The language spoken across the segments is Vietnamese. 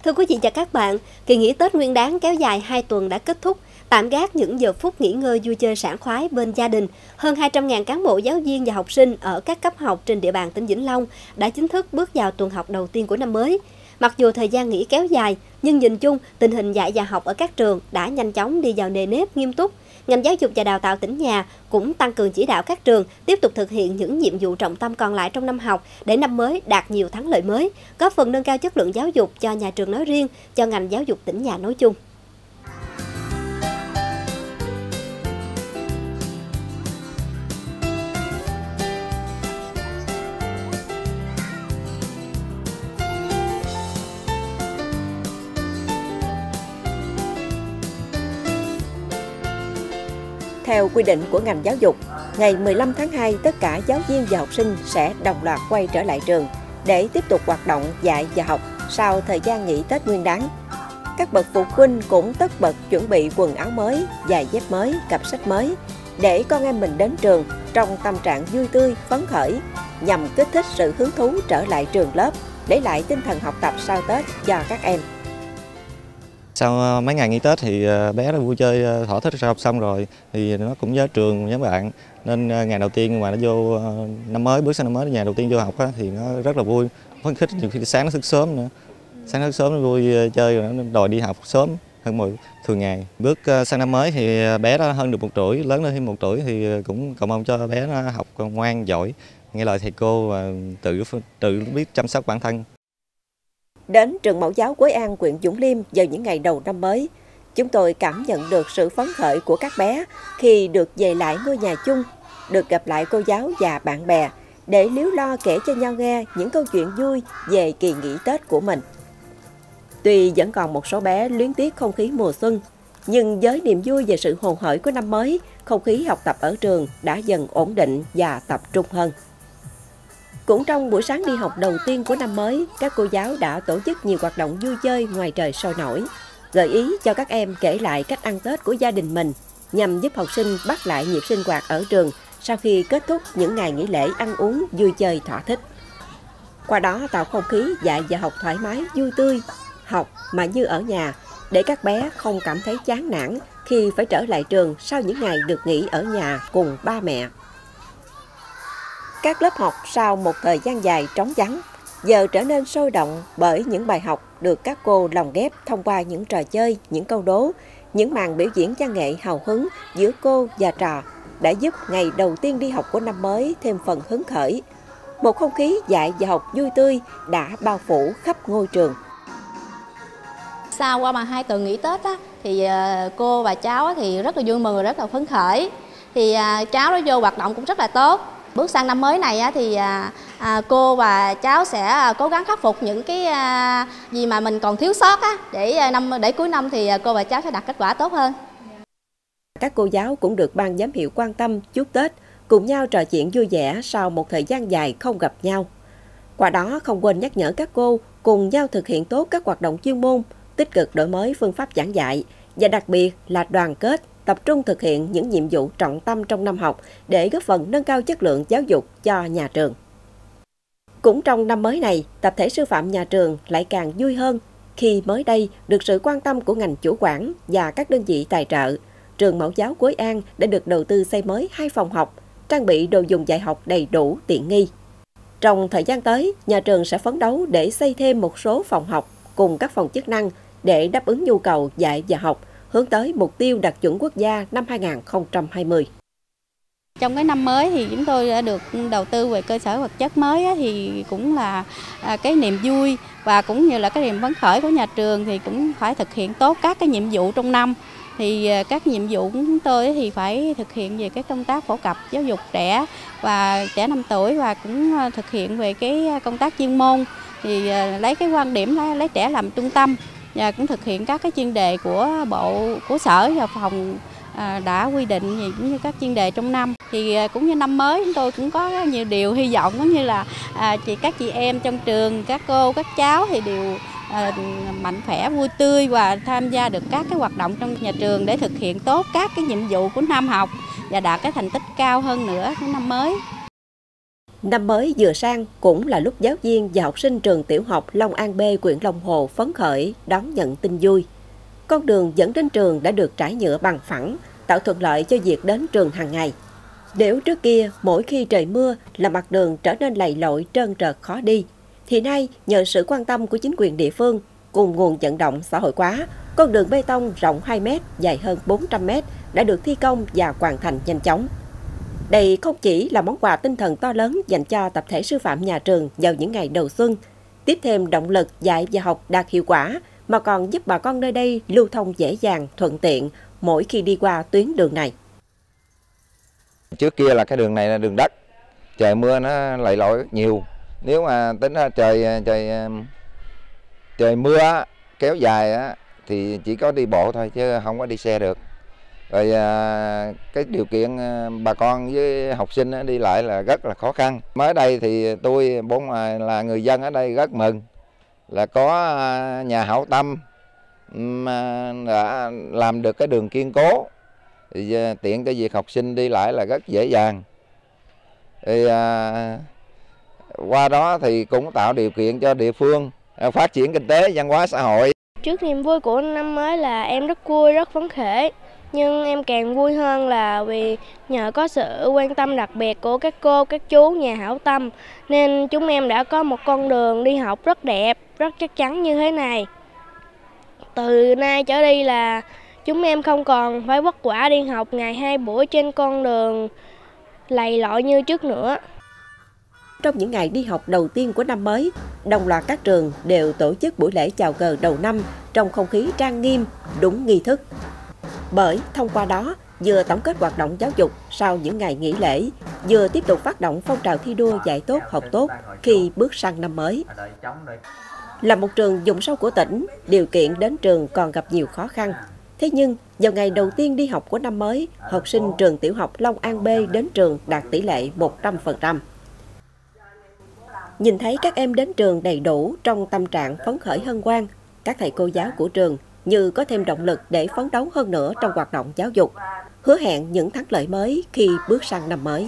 Thưa quý vị và các bạn, kỳ nghỉ Tết Nguyên đán kéo dài 2 tuần đã kết thúc, tạm gác những giờ phút nghỉ ngơi vui chơi sảng khoái bên gia đình. Hơn 200.000 cán bộ giáo viên và học sinh ở các cấp học trên địa bàn tỉnh Vĩnh Long đã chính thức bước vào tuần học đầu tiên của năm mới. Mặc dù thời gian nghỉ kéo dài, nhưng nhìn chung, tình hình dạy và học ở các trường đã nhanh chóng đi vào nề nếp nghiêm túc. Ngành Giáo dục và Đào tạo tỉnh nhà cũng tăng cường chỉ đạo các trường tiếp tục thực hiện những nhiệm vụ trọng tâm còn lại trong năm học để năm mới đạt nhiều thắng lợi mới, góp phần nâng cao chất lượng giáo dục cho nhà trường nói riêng, cho ngành giáo dục tỉnh nhà nói chung. Theo quy định của ngành giáo dục, ngày 15 tháng 2, tất cả giáo viên và học sinh sẽ đồng loạt quay trở lại trường để tiếp tục hoạt động dạy và học sau thời gian nghỉ Tết Nguyên đán. Các bậc phụ huynh cũng tất bật chuẩn bị quần áo mới, giày dép mới, cặp sách mới để con em mình đến trường trong tâm trạng vui tươi, phấn khởi, nhằm kích thích sự hứng thú trở lại trường lớp, lấy lại tinh thần học tập sau Tết cho các em. Sau mấy ngày nghỉ Tết thì bé đã vui chơi thỏa thích học xong rồi thì nó cũng nhớ trường, nhớ bạn, nên ngày đầu tiên mà nó vô năm mới, bước sang năm mới, ngày đầu tiên vô học thì nó rất là vui, phấn khích. Nhiều khi sáng nó thức sớm nữa, sáng nó thức sớm nó vui chơi rồi nó đòi đi học sớm hơn mọi thường ngày. Bước sang năm mới thì bé đã hơn được 1 tuổi, lớn lên thêm 1 tuổi thì cũng cầu mong cho bé nó học ngoan giỏi, nghe lời thầy cô và tự biết chăm sóc bản thân. Đến trường mẫu giáo Quế An, huyện Vũng Liêm vào những ngày đầu năm mới, chúng tôi cảm nhận được sự phấn khởi của các bé khi được về lại ngôi nhà chung, được gặp lại cô giáo và bạn bè để líu lo kể cho nhau nghe những câu chuyện vui về kỳ nghỉ Tết của mình. Tuy vẫn còn một số bé luyến tiếc không khí mùa xuân, nhưng với niềm vui về sự hồ hởi của năm mới, không khí học tập ở trường đã dần ổn định và tập trung hơn. Cũng trong buổi sáng đi học đầu tiên của năm mới, các cô giáo đã tổ chức nhiều hoạt động vui chơi ngoài trời sôi nổi, gợi ý cho các em kể lại cách ăn Tết của gia đình mình, nhằm giúp học sinh bắt lại nhịp sinh hoạt ở trường sau khi kết thúc những ngày nghỉ lễ ăn uống vui chơi thỏa thích. Qua đó tạo không khí dạy và học thoải mái, vui tươi, học mà như ở nhà, để các bé không cảm thấy chán nản khi phải trở lại trường sau những ngày được nghỉ ở nhà cùng ba mẹ. Các lớp học sau một thời gian dài trống vắng, giờ trở nên sôi động bởi những bài học được các cô lồng ghép thông qua những trò chơi, những câu đố, những màn biểu diễn văn nghệ hào hứng giữa cô và trò đã giúp ngày đầu tiên đi học của năm mới thêm phần hứng khởi. Một không khí dạy và học vui tươi đã bao phủ khắp ngôi trường. Sau qua 2 tuần nghỉ Tết thì cô và cháu thì rất là vui mừng và rất là phấn khởi. Thì cháu nó vô hoạt động cũng rất là tốt. Bước sang năm mới này thì cô và cháu sẽ cố gắng khắc phục những cái gì mà mình còn thiếu sót để cuối năm thì cô và cháu sẽ đạt kết quả tốt hơn. Các cô giáo cũng được ban giám hiệu quan tâm chúc Tết, cùng nhau trò chuyện vui vẻ sau một thời gian dài không gặp nhau. Qua đó không quên nhắc nhở các cô cùng nhau thực hiện tốt các hoạt động chuyên môn, tích cực đổi mới phương pháp giảng dạy và đặc biệt là đoàn kết, tập trung thực hiện những nhiệm vụ trọng tâm trong năm học để góp phần nâng cao chất lượng giáo dục cho nhà trường. Cũng trong năm mới này, tập thể sư phạm nhà trường lại càng vui hơn khi mới đây được sự quan tâm của ngành chủ quản và các đơn vị tài trợ, trường mẫu giáo Quế An đã được đầu tư xây mới 2 phòng học, trang bị đồ dùng dạy học đầy đủ tiện nghi. Trong thời gian tới, nhà trường sẽ phấn đấu để xây thêm một số phòng học cùng các phòng chức năng để đáp ứng nhu cầu dạy và học, hướng tới mục tiêu đạt chuẩn quốc gia năm 2020. Trong cái năm mới thì chúng tôi đã được đầu tư về cơ sở vật chất mới thì cũng là cái niềm vui và cũng như là cái niềm phấn khởi của nhà trường, thì cũng phải thực hiện tốt các cái nhiệm vụ trong năm. Thì các nhiệm vụ của chúng tôi thì phải thực hiện về cái công tác phổ cập giáo dục trẻ và trẻ 5 tuổi, và cũng thực hiện về cái công tác chuyên môn, thì lấy cái quan điểm lấy trẻ làm trung tâm, và cũng thực hiện các cái chuyên đề của bộ, của sở và phòng đã quy định về cũng như các chuyên đề trong năm. Thì cũng như năm mới chúng tôi cũng có nhiều điều hy vọng, cũng như là các chị em trong trường, các cô, các cháu thì đều mạnh khỏe, vui tươi và tham gia được các cái hoạt động trong nhà trường để thực hiện tốt các cái nhiệm vụ của năm học và đạt cái thành tích cao hơn nữa của năm mới. Năm mới vừa sang cũng là lúc giáo viên và học sinh trường tiểu học Long An B, huyện Long Hồ phấn khởi đón nhận tin vui. Con đường dẫn đến trường đã được trải nhựa bằng phẳng, tạo thuận lợi cho việc đến trường hàng ngày. Nếu trước kia mỗi khi trời mưa là mặt đường trở nên lầy lội trơn trượt khó đi, thì nay nhờ sự quan tâm của chính quyền địa phương cùng nguồn vận động xã hội hóa, con đường bê tông rộng 2 m, dài hơn 400 m đã được thi công và hoàn thành nhanh chóng. Đây không chỉ là món quà tinh thần to lớn dành cho tập thể sư phạm nhà trường vào những ngày đầu xuân, tiếp thêm động lực dạy và học đạt hiệu quả, mà còn giúp bà con nơi đây lưu thông dễ dàng, thuận tiện mỗi khi đi qua tuyến đường này. Trước kia là cái đường này là đường đất, trời mưa nó lầy lội rất nhiều. Nếu mà tính ra trời mưa kéo dài thì chỉ có đi bộ thôi chứ không có đi xe được. Rồi cái điều kiện bà con với học sinh đi lại là rất là khó khăn. Mới đây thì tôi là người dân ở đây rất mừng là có nhà hảo tâm đã làm được cái đường kiên cố, thì tiện cho việc học sinh đi lại là rất dễ dàng. Thì qua đó thì cũng tạo điều kiện cho địa phương phát triển kinh tế, văn hóa xã hội. Trước niềm vui của năm mới là em rất vui, rất phấn khởi. Nhưng em càng vui hơn là vì nhờ có sự quan tâm đặc biệt của các cô, các chú nhà hảo tâm nên chúng em đã có một con đường đi học rất đẹp, rất chắc chắn như thế này. Từ nay trở đi là chúng em không còn phải vất vả đi học ngày 2 buổi trên con đường lầy lội như trước nữa. Trong những ngày đi học đầu tiên của năm mới, đồng loạt các trường đều tổ chức buổi lễ chào cờ đầu năm trong không khí trang nghiêm, đúng nghi thức. Bởi thông qua đó, vừa tổng kết hoạt động giáo dục sau những ngày nghỉ lễ, vừa tiếp tục phát động phong trào thi đua dạy tốt học tốt khi bước sang năm mới. Là một trường vùng sâu của tỉnh, điều kiện đến trường còn gặp nhiều khó khăn. Thế nhưng, vào ngày đầu tiên đi học của năm mới, học sinh trường tiểu học Long An B đến trường đạt tỷ lệ 100%. Nhìn thấy các em đến trường đầy đủ trong tâm trạng phấn khởi hân hoan, các thầy cô giáo của trường như có thêm động lực để phấn đấu hơn nữa trong hoạt động giáo dục, hứa hẹn những thắng lợi mới khi bước sang năm mới.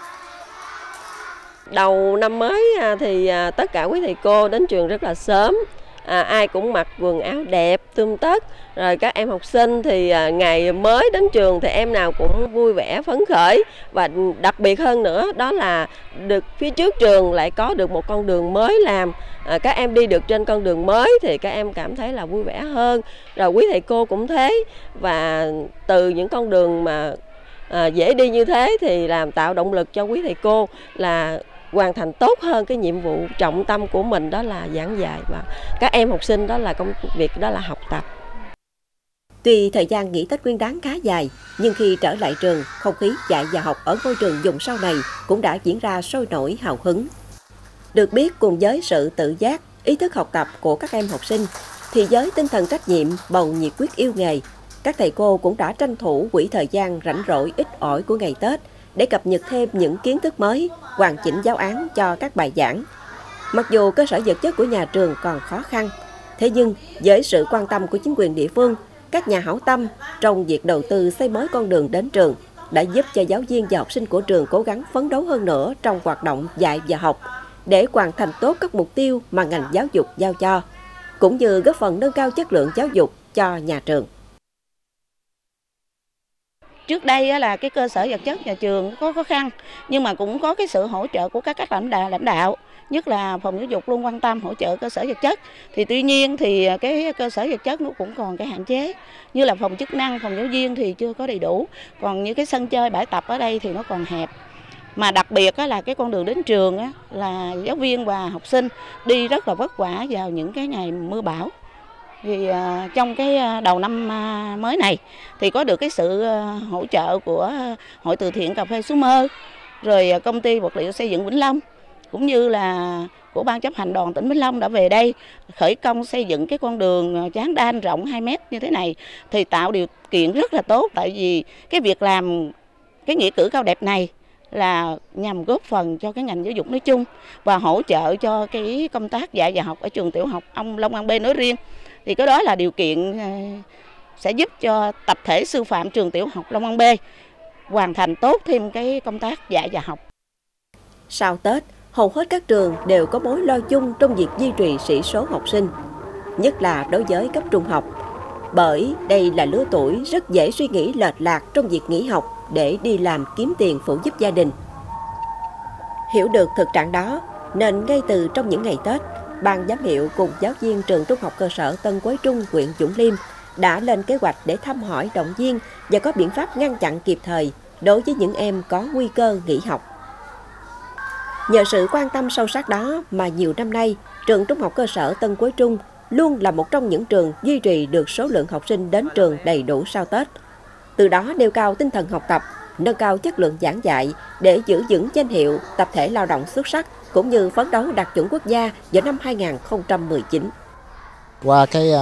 Đầu năm mới thì tất cả quý thầy cô đến trường rất là sớm, ai cũng mặc quần áo đẹp, tươm tất. Rồi các em học sinh thì ngày mới đến trường thì em nào cũng vui vẻ, phấn khởi. Và đặc biệt hơn nữa đó là được phía trước trường lại có được một con đường mới làm. Các em đi được trên con đường mới thì các em cảm thấy là vui vẻ hơn. Rồi quý thầy cô cũng thế. Và từ những con đường mà dễ đi như thế thì làm tạo động lực cho quý thầy cô là hoàn thành tốt hơn cái nhiệm vụ trọng tâm của mình, đó là giảng dạy, và các em học sinh đó là công việc đó là học tập. Tuy thời gian nghỉ Tết Nguyên đán khá dài, nhưng khi trở lại trường, không khí dạy và học ở ngôi trường vùng sâu này cũng đã diễn ra sôi nổi hào hứng. Được biết, cùng với sự tự giác, ý thức học tập của các em học sinh, thì với tinh thần trách nhiệm, bầu nhiệt quyết yêu nghề, các thầy cô cũng đã tranh thủ quỹ thời gian rảnh rỗi ít ỏi của ngày Tết để cập nhật thêm những kiến thức mới, hoàn chỉnh giáo án cho các bài giảng. Mặc dù cơ sở vật chất của nhà trường còn khó khăn, thế nhưng với sự quan tâm của chính quyền địa phương, các nhà hảo tâm trong việc đầu tư xây mới con đường đến trường đã giúp cho giáo viên và học sinh của trường cố gắng phấn đấu hơn nữa trong hoạt động dạy và học để hoàn thành tốt các mục tiêu mà ngành giáo dục giao cho, cũng như góp phần nâng cao chất lượng giáo dục cho nhà trường. Trước đây là cái cơ sở vật chất nhà trường có khó khăn, nhưng mà cũng có cái sự hỗ trợ của các lãnh đạo, nhất là phòng giáo dục luôn quan tâm hỗ trợ cơ sở vật chất. Thì tuy nhiên thì cái cơ sở vật chất nó cũng còn cái hạn chế, như là phòng chức năng, phòng giáo viên thì chưa có đầy đủ, còn như cái sân chơi bãi tập ở đây thì nó còn hẹp. Mà đặc biệt là cái con đường đến trường là giáo viên và học sinh đi rất là vất vả vào những cái ngày mưa bão. Thì trong cái đầu năm mới này thì có được cái sự hỗ trợ của Hội Từ Thiện Cà phê Suối Mơ, rồi công ty vật liệu xây dựng Vĩnh Long, cũng như là của Ban chấp hành đoàn tỉnh Vĩnh Long đã về đây khởi công xây dựng cái con đường tráng đan rộng 2 mét như thế này, thì tạo điều kiện rất là tốt. Tại vì cái việc làm cái nghĩa cử cao đẹp này là nhằm góp phần cho cái ngành giáo dục nói chung và hỗ trợ cho cái công tác dạy và học ở trường tiểu học Long An B nói riêng. Thì cái đó là điều kiện sẽ giúp cho tập thể sư phạm trường tiểu học Long An B hoàn thành tốt thêm cái công tác dạy và học. Sau Tết, hầu hết các trường đều có mối lo chung trong việc duy trì sĩ số học sinh, nhất là đối với cấp trung học. Bởi đây là lứa tuổi rất dễ suy nghĩ lệch lạc trong việc nghỉ học để đi làm kiếm tiền phụ giúp gia đình. Hiểu được thực trạng đó, nên ngay từ trong những ngày Tết, Ban giám hiệu cùng giáo viên trường Trung học cơ sở Tân Quế Trung, huyện Vũng Liêm đã lên kế hoạch để thăm hỏi, động viên và có biện pháp ngăn chặn kịp thời đối với những em có nguy cơ nghỉ học. Nhờ sự quan tâm sâu sắc đó mà nhiều năm nay, trường Trung học cơ sở Tân Quế Trung luôn là một trong những trường duy trì được số lượng học sinh đến trường đầy đủ sau Tết. Từ đó nêu cao tinh thần học tập, nâng cao chất lượng giảng dạy để giữ vững danh hiệu tập thể lao động xuất sắc cũng như phấn đấu đạt chuẩn quốc gia vào năm 2019. Qua cái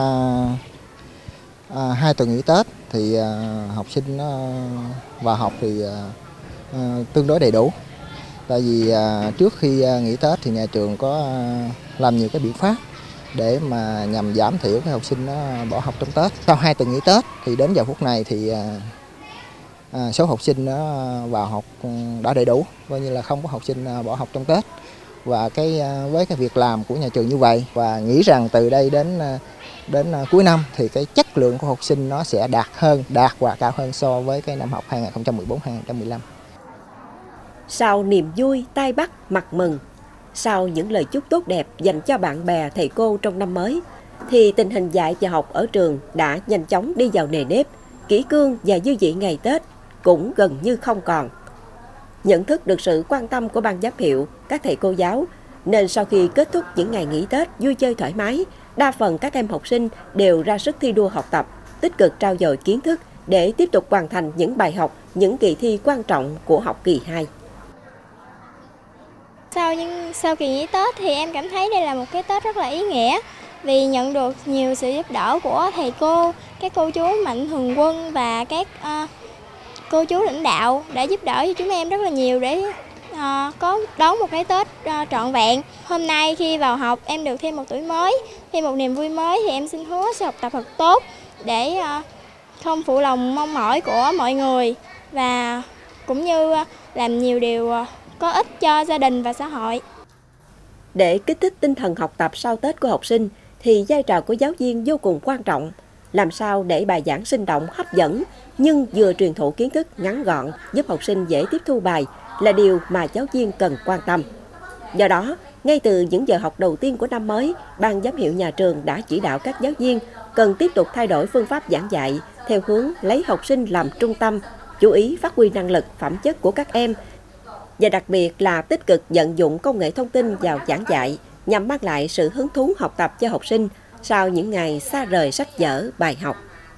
2 tuần nghỉ Tết thì học sinh vào học thì tương đối đầy đủ. Tại vì trước khi nghỉ Tết thì nhà trường có làm nhiều cái biện pháp để mà nhằm giảm thiểu cái học sinh nó bỏ học trong Tết. Sau 2 tuần nghỉ Tết thì đến giờ phút này thì số học sinh nó vào học đã đầy đủ, coi như là không có học sinh bỏ học trong Tết. Và với cái việc làm của nhà trường như vậy, và nghĩ rằng từ đây đến cuối năm thì cái chất lượng của học sinh nó sẽ đạt và cao hơn so với cái năm học 2014-2015. Sau niềm vui, tai bắt, mặt mừng, sau những lời chúc tốt đẹp dành cho bạn bè, thầy cô trong năm mới, thì tình hình dạy và học ở trường đã nhanh chóng đi vào nề nếp, kỷ cương và dư vị ngày Tết cũng gần như không còn. Nhận thức được sự quan tâm của ban giám hiệu, các thầy cô giáo, nên sau khi kết thúc những ngày nghỉ Tết vui chơi thoải mái, đa phần các em học sinh đều ra sức thi đua học tập, tích cực trau dồi kiến thức để tiếp tục hoàn thành những bài học, những kỳ thi quan trọng của học kỳ 2. Sau kỳ nghỉ Tết thì em cảm thấy đây là một cái Tết rất là ý nghĩa, vì nhận được nhiều sự giúp đỡ của thầy cô, các cô chú mạnh thường quân và các cô chú lãnh đạo đã giúp đỡ cho chúng em rất là nhiều để có đón một cái Tết trọn vẹn. Hôm nay khi vào học em được thêm một tuổi mới, thêm một niềm vui mới thì em xin hứa sẽ học tập thật tốt để không phụ lòng mong mỏi của mọi người và cũng như làm nhiều điều có ích cho gia đình và xã hội. Để kích thích tinh thần học tập sau Tết của học sinh thì vai trò của giáo viên vô cùng quan trọng. Làm sao để bài giảng sinh động, hấp dẫn nhưng vừa truyền thụ kiến thức ngắn gọn giúp học sinh dễ tiếp thu bài là điều mà giáo viên cần quan tâm. Do đó, ngay từ những giờ học đầu tiên của năm mới, ban giám hiệu nhà trường đã chỉ đạo các giáo viên cần tiếp tục thay đổi phương pháp giảng dạy theo hướng lấy học sinh làm trung tâm, chú ý phát huy năng lực, phẩm chất của các em và đặc biệt là tích cực vận dụng công nghệ thông tin vào giảng dạy nhằm mang lại sự hứng thú học tập cho học sinh sau những ngày xa rời sách vở, bài học.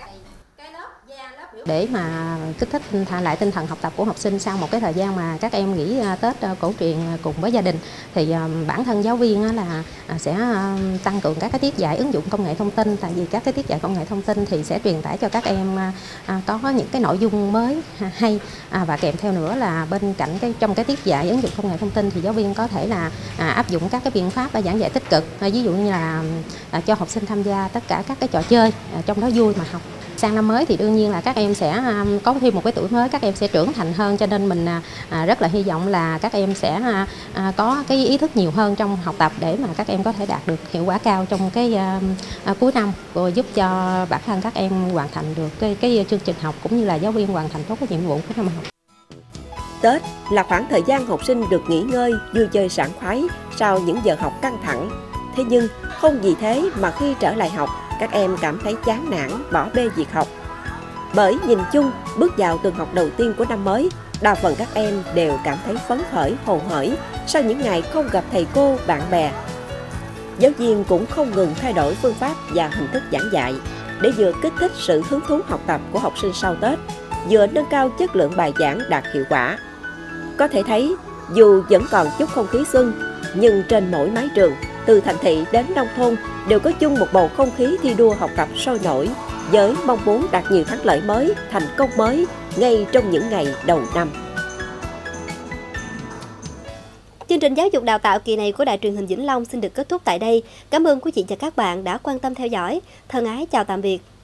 Để mà kích thích lại tinh thần học tập của học sinh sau một cái thời gian mà các em nghỉ Tết cổ truyền cùng với gia đình, thì bản thân giáo viên là sẽ tăng cường các cái tiết dạy ứng dụng công nghệ thông tin. Tại vì các cái tiết dạy công nghệ thông tin thì sẽ truyền tải cho các em có những cái nội dung mới hay, và kèm theo nữa là bên cạnh trong cái tiết dạy ứng dụng công nghệ thông tin thì giáo viên có thể là áp dụng các cái biện pháp giảng dạy tích cực, ví dụ như là cho học sinh tham gia tất cả các cái trò chơi, trong đó vui mà học. Sang năm mới thì đương nhiên là các em sẽ có thêm một cái tuổi mới, các em sẽ trưởng thành hơn, cho nên mình rất là hy vọng là các em sẽ có cái ý thức nhiều hơn trong học tập để mà các em có thể đạt được hiệu quả cao trong cái cuối năm, rồi giúp cho bản thân các em hoàn thành được cái chương trình học cũng như là giáo viên hoàn thành tốt cái nhiệm vụ của năm học. Tết là khoảng thời gian học sinh được nghỉ ngơi, vui chơi sảng khoái sau những giờ học căng thẳng. Thế nhưng không vì thế mà khi trở lại học, các em cảm thấy chán nản, bỏ bê việc học. Bởi nhìn chung, bước vào tuần học đầu tiên của năm mới, đa phần các em đều cảm thấy phấn khởi, hồ hởi sau những ngày không gặp thầy cô, bạn bè. Giáo viên cũng không ngừng thay đổi phương pháp và hình thức giảng dạy để vừa kích thích sự hứng thú học tập của học sinh sau Tết, vừa nâng cao chất lượng bài giảng đạt hiệu quả. Có thể thấy, dù vẫn còn chút không khí xuân, nhưng trên mỗi mái trường, từ thành thị đến nông thôn đều có chung một bầu không khí thi đua học tập sôi nổi với mong muốn đạt nhiều thắng lợi mới, thành công mới ngay trong những ngày đầu năm. Chương trình giáo dục đào tạo kỳ này của Đài Truyền hình Vĩnh Long xin được kết thúc tại đây. Cảm ơn quý vị và các bạn đã quan tâm theo dõi. Thân ái chào tạm biệt.